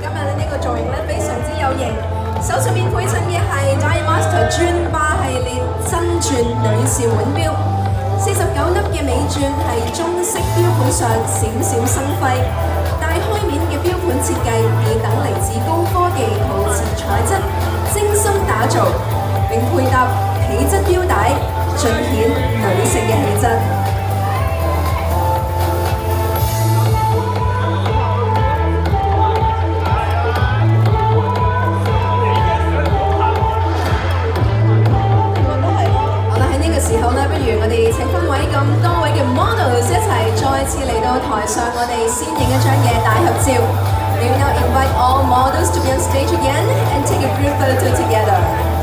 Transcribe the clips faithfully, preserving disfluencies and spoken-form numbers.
今日呢個造型咧非常之有型，手上面配襯嘅係 Diamond Master 鑽霸系列真鑽女士腕錶，四十九粒嘅尾鑽係中式錶盤上閃閃生輝，大開面嘅錶盤設計以等嚟自高科技陶瓷材質精心打造，並配搭皮質錶帶，盡顯女性嘅氣質。 時候咧，不如我哋請分位咁多位嘅 models 一齊再次嚟到台上，我哋先影一張嘅大合照。We now invite all models to be on stage again and take a group photo together.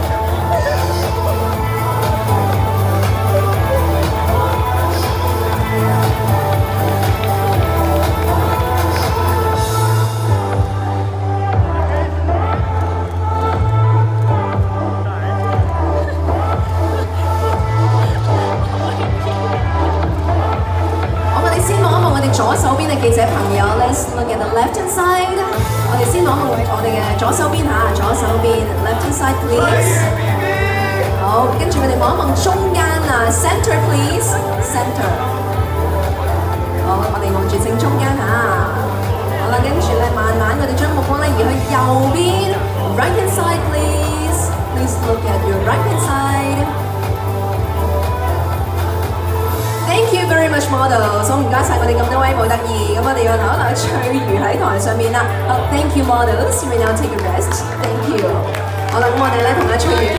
左手邊嘅記者朋友 ，Let's look at the left hand side。我哋先望望我哋嘅左手邊嚇，左手邊 left hand side please。好，跟住我哋望一望中間啊 ，center please，center。好，我哋望住正中間嚇。好啦，跟住咧慢慢我哋將目光咧移去右邊 ，right hand side please。Please look at your right hand side。 Thank you very much, models。好，唔該晒我哋咁多位模特兒，咁我哋要留一留翠如喺台上面啦。好 ，Thank you, models。You may now take a rest. Thank you。好啦，咁我哋咧同阿翠如。